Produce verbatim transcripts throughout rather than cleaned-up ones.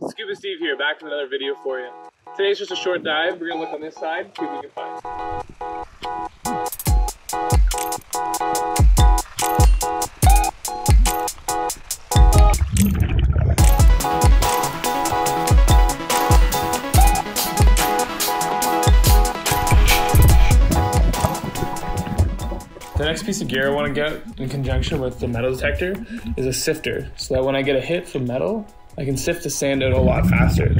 Scuba Steve here, back with another video for you. Today's just a short dive. We're gonna look on this side, see what we can find. The next piece of gear I want to get in conjunction with the metal detector is a sifter, so that when I get a hit from metal, I can sift the sand out a lot faster.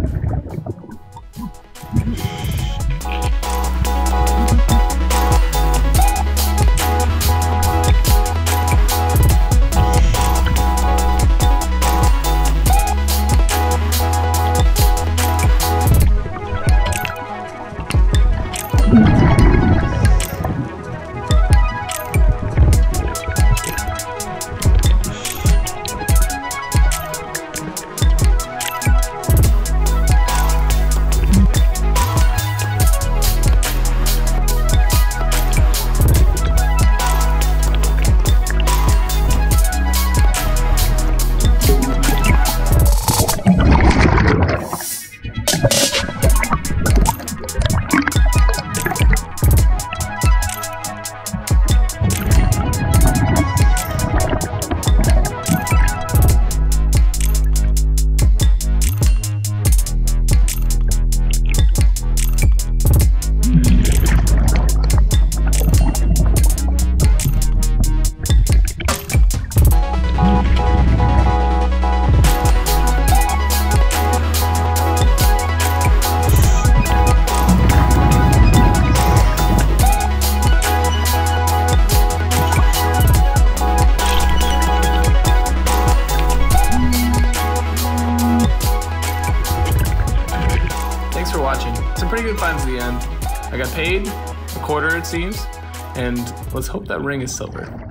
Thanks for watching. Some pretty good finds at the end. I got paid, a quarter it seems, and let's hope that ring is silver.